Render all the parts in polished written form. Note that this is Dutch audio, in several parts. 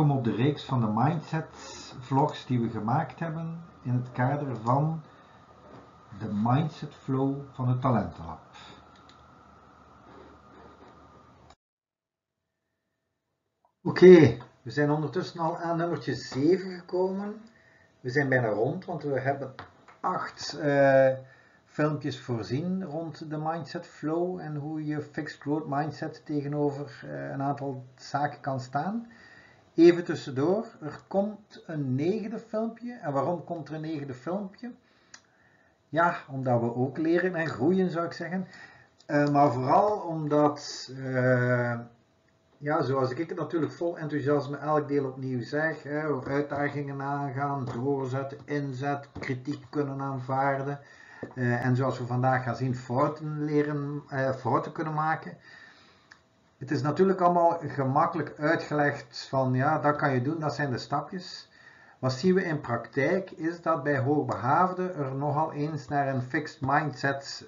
Welkom op de reeks van de Mindset vlogs die we gemaakt hebben in het kader van de Mindset Flow van het Talentenlab. Oké, we zijn ondertussen al aan nummertje 7 gekomen. We zijn bijna rond, want we hebben 8 filmpjes voorzien rond de Mindset Flow en hoe je Fixed Growth Mindset tegenover een aantal zaken kan staan. Even tussendoor, er komt een 9e filmpje. En waarom komt er een 9e filmpje? Ja, omdat we ook leren en groeien, zou ik zeggen. Maar vooral omdat, ja, zoals ik het natuurlijk vol enthousiasme elk deel opnieuw zeg, uitdagingen aangaan, doorzetten, inzet, kritiek kunnen aanvaarden. En zoals we vandaag gaan zien, fouten kunnen maken. Het is natuurlijk allemaal gemakkelijk uitgelegd van ja, dat kan je doen, dat zijn de stapjes. Wat zien we in praktijk is dat bij hoogbegaafden er nogal eens naar een fixed mindset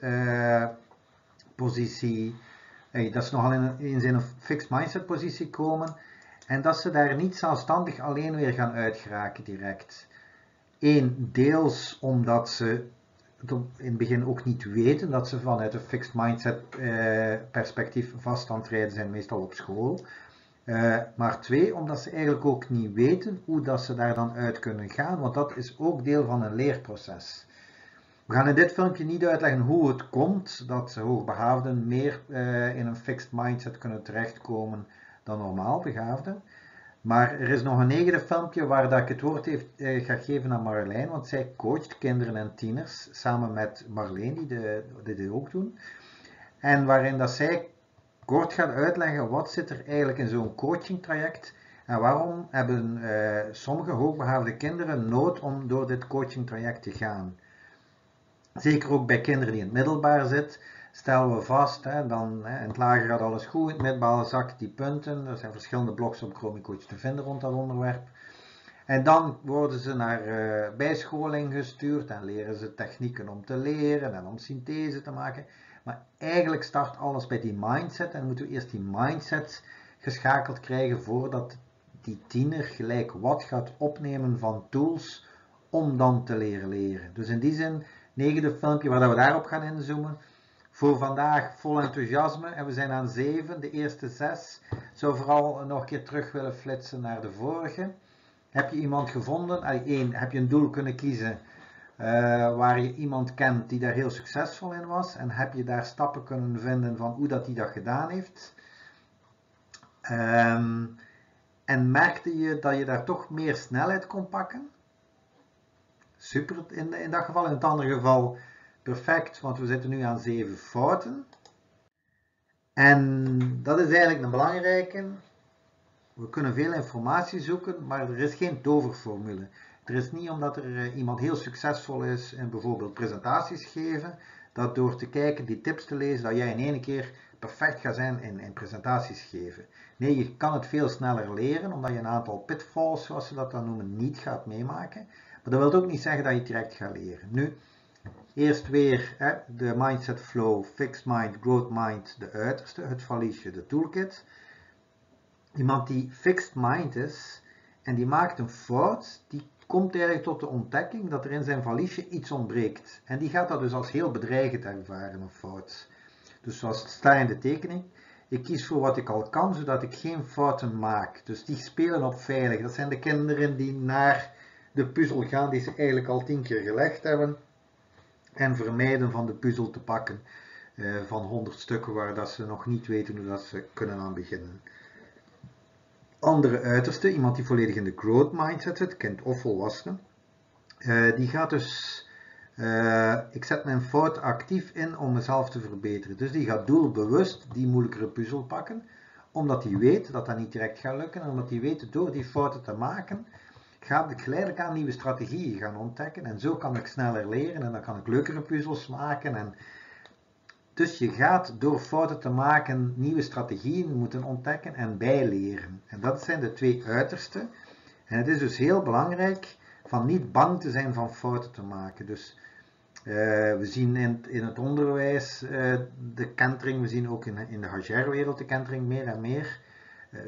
positie, dat ze nogal eens in een fixed mindset positie komen en dat ze daar niet zelfstandig alleen weer gaan uitgeraken direct. Eén, deels omdat ze in het begin ook niet weten dat ze vanuit een fixed mindset perspectief vast aan het rijden zijn, meestal op school. Maar 2, omdat ze eigenlijk ook niet weten hoe dat ze daar dan uit kunnen gaan, want dat is ook deel van een leerproces. We gaan in dit filmpje niet uitleggen hoe het komt dat hoogbegaafden meer in een fixed mindset kunnen terechtkomen dan normaal begaafden. Maar er is nog een 9e filmpje waar dat ik het woord ga geven aan Marjolein, want zij coacht kinderen en tieners samen met Marleen, die dit ook doen. En waarin dat zij kort gaat uitleggen wat zit er eigenlijk in zo'n coaching traject en waarom hebben sommige hoogbegaafde kinderen nood om door dit coaching traject te gaan. Zeker ook bij kinderen die in het middelbaar zitten, stellen we vast, dan in het lager gaat alles goed, in het middelbaar zakt die punten. Er zijn verschillende blogs op Chromicoach te vinden rond dat onderwerp. En dan worden ze naar bijscholing gestuurd en leren ze technieken om te leren en om synthese te maken. Maar eigenlijk start alles bij die mindset en moeten we eerst die mindset geschakeld krijgen voordat die tiener gelijk wat gaat opnemen van tools om dan te leren. Dus in die zin, 9e filmpje waar we daarop gaan inzoomen. Voor vandaag vol enthousiasme en we zijn aan 7, de eerste 6. Ik zou vooral nog een keer terug willen flitsen naar de vorige. Heb je iemand gevonden? 1. Heb je een doel kunnen kiezen waar je iemand kent die daar heel succesvol in was? En heb je daar stappen kunnen vinden van hoe dat die dat gedaan heeft? En merkte je dat je daar toch meer snelheid kon pakken? Super in dat geval. In het andere geval perfect, want we zitten nu aan 7 fouten. En dat is eigenlijk een belangrijke. We kunnen veel informatie zoeken, maar er is geen toverformule. Er is niet omdat er iemand heel succesvol is in bijvoorbeeld presentaties geven, dat door te kijken, die tips te lezen, dat jij in één keer perfect gaat zijn in presentaties geven. Nee, je kan het veel sneller leren, omdat je een aantal pitfalls, zoals ze dat dan noemen, niet gaat meemaken. Maar dat wil ook niet zeggen dat je het direct gaat leren. Nu, eerst weer de Mindset Flow, Fixed Mind, Growth Mind, de uiterste, het valiesje, de toolkit. Iemand die fixed mind is en die maakt een fout, die komt eigenlijk tot de ontdekking dat er in zijn valiesje iets ontbreekt. En die gaat dat dus als heel bedreigend ervaren, een fout. Dus zoals het staat in de tekening, ik kies voor wat ik al kan, zodat ik geen fouten maak. Dus die spelen op veilig. Dat zijn de kinderen die naar de puzzel gaan die ze eigenlijk al 10 keer gelegd hebben. En vermijden van de puzzel te pakken van 100 stukken waar dat ze nog niet weten hoe dat ze kunnen aan beginnen. Andere uiterste, iemand die volledig in de growth mindset zit, kind of volwassene, die gaat dus, ik zet mijn fout actief in om mezelf te verbeteren. Dus die gaat doelbewust die moeilijkere puzzel pakken, omdat hij weet dat dat niet direct gaat lukken en omdat hij weet door die fouten te maken, ga ik geleidelijk aan nieuwe strategieën gaan ontdekken en zo kan ik sneller leren en dan kan ik leukere puzzels maken. Dus je gaat door fouten te maken nieuwe strategieën moeten ontdekken en bijleren. En dat zijn de 2 uitersten. En het is dus heel belangrijk van niet bang te zijn van fouten te maken. Dus we zien in het onderwijs de kentering, we zien ook in de HR-wereld de kentering meer en meer.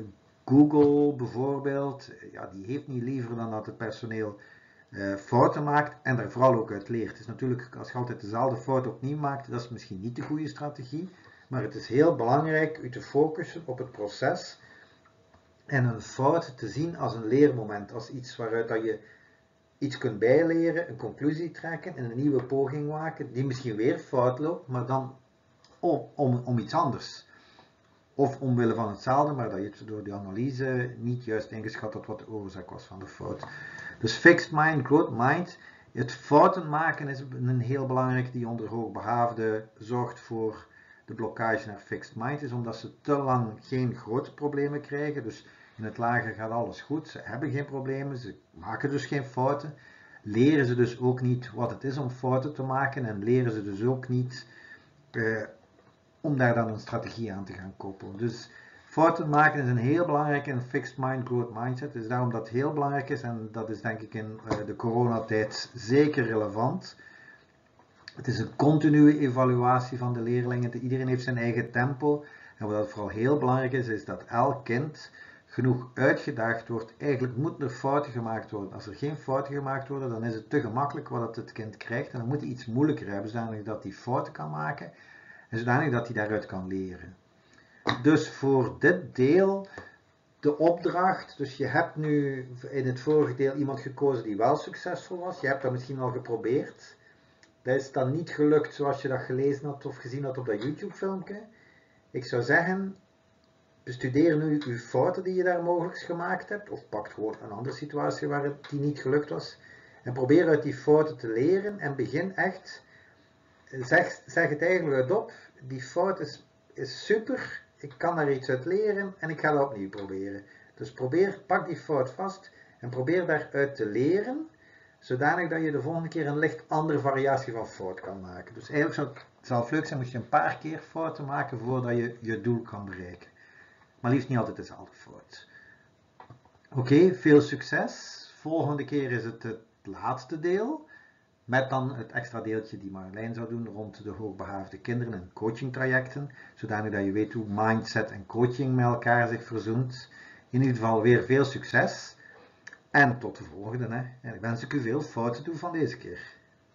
Google bijvoorbeeld, ja, die heeft niet liever dan dat het personeel fouten maakt en daar vooral ook uit leert. Het is natuurlijk, als je altijd dezelfde fout opnieuw maakt, dat is misschien niet de goede strategie, maar het is heel belangrijk u te focussen op het proces en een fout te zien als een leermoment, als iets waaruit dat je iets kunt bijleren, een conclusie trekken en een nieuwe poging maken, die misschien weer fout loopt, maar dan om iets anders. Of omwille van hetzelfde, maar dat je het door die analyse niet juist ingeschat had wat de oorzaak was van de fout. Dus fixed mind, growth mind. Het fouten maken is een heel belangrijk die onder hoogbegaafden zorgt voor de blokkage naar fixed mind. Is omdat ze te lang geen grote problemen krijgen. Dus in het lager gaat alles goed. Ze hebben geen problemen. Ze maken dus geen fouten. Leren ze dus ook niet wat het is om fouten te maken. En leren ze dus ook niet om daar dan een strategie aan te gaan koppelen. Dus fouten maken is een heel belangrijke in fixed mind, growth mindset. Dus daarom dat het heel belangrijk is en dat is denk ik in de coronatijd zeker relevant. Het is een continue evaluatie van de leerlingen. Iedereen heeft zijn eigen tempo. En wat vooral heel belangrijk is, is dat elk kind genoeg uitgedaagd wordt. Eigenlijk moeten er fouten gemaakt worden. Als er geen fouten gemaakt worden, dan is het te gemakkelijk wat het kind krijgt. En dan moet hij iets moeilijker hebben, zodat hij fouten kan maken. En zodanig dat hij daaruit kan leren. Dus voor dit deel de opdracht, dus je hebt nu in het vorige deel iemand gekozen die wel succesvol was. Je hebt dat misschien al geprobeerd. Dat is dan niet gelukt zoals je dat gelezen had of gezien had op dat YouTube filmpje. Ik zou zeggen, bestudeer nu uw fouten die je daar mogelijk gemaakt hebt. Of pak gewoon een andere situatie waar het die niet gelukt was. En probeer uit die fouten te leren en begin echt, zeg het eigenlijk uitop. Die fout is super, ik kan daar iets uit leren en ik ga dat opnieuw proberen. Dus pak die fout vast en probeer daaruit te leren, zodanig dat je de volgende keer een licht andere variatie van fout kan maken. Dus eigenlijk zou het leuk zijn moest je een paar keer fouten maken voordat je je doel kan bereiken. Maar liefst niet altijd dezelfde fout. Oké, veel succes. Volgende keer is het laatste deel. Met dan het extra deeltje die Marjolein zou doen rond de hoogbegaafde kinderen en coachingtrajecten. Zodanig dat je weet hoe mindset en coaching met elkaar zich verzoent. In ieder geval weer veel succes. En tot de volgende. Hè. En ik wens ik u veel fouten toe van deze keer.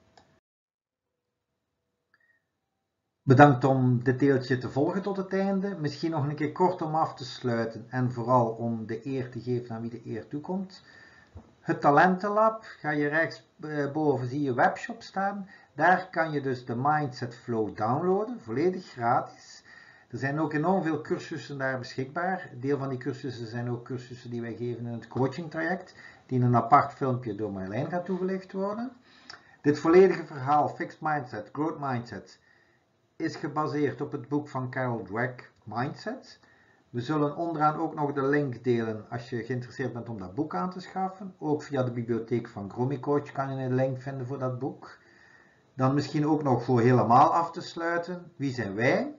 Bedankt om dit deeltje te volgen tot het einde. Misschien nog een keer kort om af te sluiten. En vooral om de eer te geven aan wie de eer toekomt. Het Talentenlab, ga je rechtsboven zie je webshop staan. Daar kan je dus de Mindset Flow downloaden, volledig gratis. Er zijn ook enorm veel cursussen daar beschikbaar. Deel van die cursussen zijn ook cursussen die wij geven in het coachingtraject, die in een apart filmpje door Marjolein gaat toegelicht worden. Dit volledige verhaal, Fixed Mindset, Growth Mindset, is gebaseerd op het boek van Carol Dweck, Mindset. We zullen onderaan ook nog de link delen als je geïnteresseerd bent om dat boek aan te schaffen. Ook via de bibliotheek van Gromycoach kan je een link vinden voor dat boek. Dan misschien ook nog voor helemaal af te sluiten. Wie zijn wij?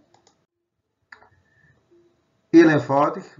Heel eenvoudig,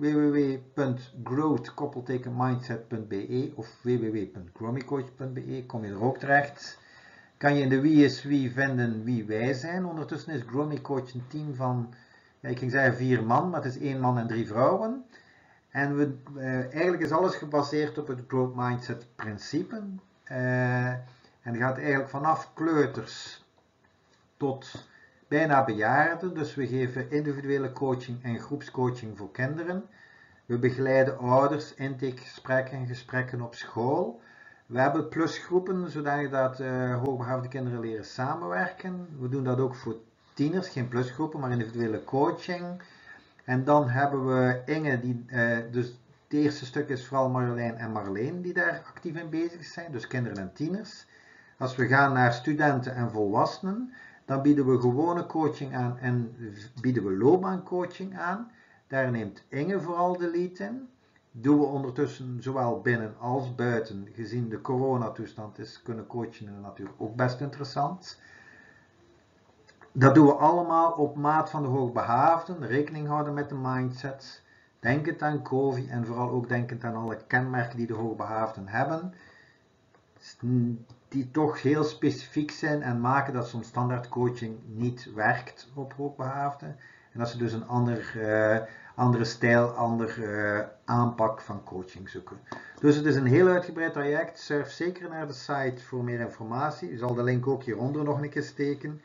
www.growth-mindset.be of www.gromycoach.be, kom je er ook terecht. Kan je in de wie is wie vinden wie wij zijn. Ondertussen is Gromycoach een team van, ja, ik ging zeggen 4 man, maar het is 1 man en 3 vrouwen. En eigenlijk is alles gebaseerd op het Growth Mindset principe. En het gaat eigenlijk vanaf kleuters tot bijna bejaarden. Dus we geven individuele coaching en groepscoaching voor kinderen. We begeleiden ouders, intakegesprekken, gesprekken op school. We hebben plusgroepen, zodat hoogbegaafde kinderen leren samenwerken. We doen dat ook voor tieners, geen plusgroepen, maar individuele coaching. En dan hebben we Inge, dus het eerste stuk is vooral Marjolein en Marleen die daar actief in bezig zijn, dus kinderen en tieners. Als we gaan naar studenten en volwassenen, dan bieden we gewone coaching aan en bieden we loopbaancoaching aan. Daar neemt Inge vooral de lead in. Doen we ondertussen zowel binnen als buiten, gezien de coronatoestand is kunnen coachen natuurlijk ook best interessant. Dat doen we allemaal op maat van de hoogbegaafden, rekening houden met de mindset, denkend aan COVID en vooral ook denkend aan alle kenmerken die de hoogbegaafden hebben, die toch heel specifiek zijn en maken dat soms standaard coaching niet werkt op hoogbegaafden. En dat ze dus een andere stijl, andere aanpak van coaching zoeken. Dus het is een heel uitgebreid traject. Surf zeker naar de site voor meer informatie. Je zal de link ook hieronder nog een keer steken.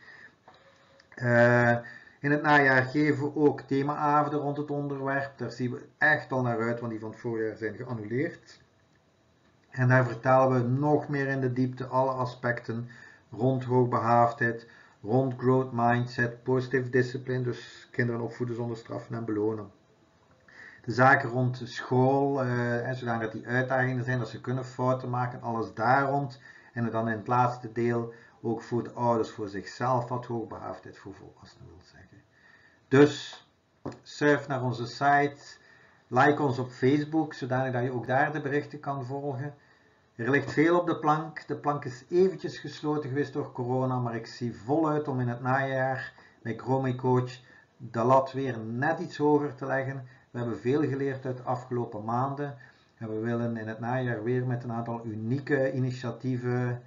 In het najaar geven we ook themaavonden rond het onderwerp. Daar zien we echt al naar uit, want die van het voorjaar zijn geannuleerd. En daar vertellen we nog meer in de diepte alle aspecten rond hoogbegaafdheid, rond growth mindset, positive discipline, dus kinderen opvoeden zonder straffen en belonen. De zaken rond school, zodat die uitdagingen zijn, dat ze kunnen fouten maken, alles daar rond. En dan in het laatste deel ook voor de ouders, voor zichzelf, wat hoogbegaafdheid voor volwassenen wil zeggen. Dus surf naar onze site, like ons op Facebook, zodat je ook daar de berichten kan volgen. Er ligt veel op de plank. De plank is eventjes gesloten geweest door corona, maar ik zie voluit om in het najaar bij Chromicoach de lat weer net iets hoger te leggen. We hebben veel geleerd uit de afgelopen maanden en we willen in het najaar weer met een aantal unieke initiatieven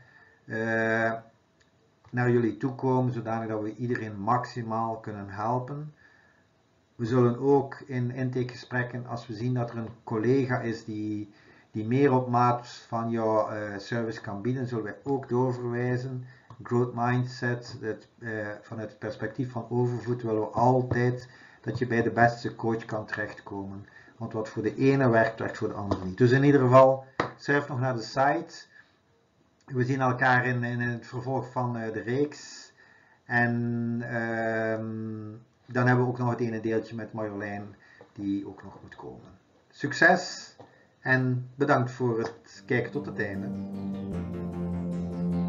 naar jullie toe komen, zodanig dat we iedereen maximaal kunnen helpen. We zullen ook in intakegesprekken, als we zien dat er een collega is die meer op maat van jouw service kan bieden, zullen wij ook doorverwijzen. Growth mindset, vanuit het perspectief van overvloed willen we altijd dat je bij de beste coach kan terechtkomen. Want wat voor de ene werkt, werkt voor de andere niet. Dus in ieder geval, surf nog naar de site. We zien elkaar in het vervolg van de reeks. En dan hebben we ook nog het ene deeltje met Marjolein die ook nog moet komen. Succes! En bedankt voor het kijken tot het einde.